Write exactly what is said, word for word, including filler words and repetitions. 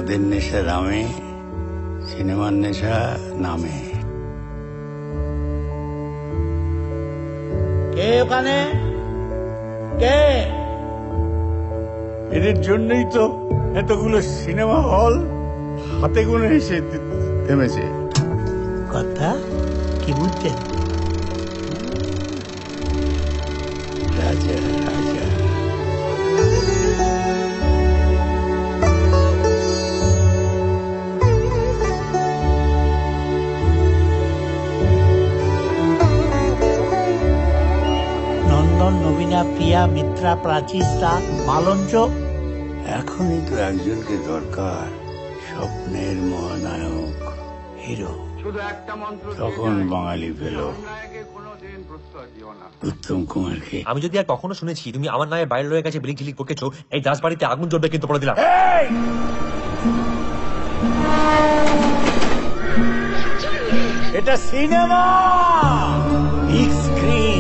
মদের নেশা দামে, সিনেমার নেশা নামে। কে ওখানে? কে? এদের জন্যই তো এতগুলো সিনেমা হল হাতে গুনে এসে থেমেছে। কথা কি বুঝছেন? রাজা রাজা নন্দন, নবীনা, প্রিয়া, মিত্রা, প্রাচীতা, মালঞ্চ। এখনই তো একজনকে দরকার, স্বপ্নের মহানায়ক, হিরো। তখন বাঙালি পেল উত্তম কুমারকে। আমি যদি আর কখনো শুনেছি তুমি আমার নামে বাইরের লোকের কাছে বিলিং ঝিলিং বকেছো, এই দাসবাড়িতে আগুন জ্বলবে কিন্তু বলে দিলাম। এটা সিনেমা, বিগ স্ক্রিন।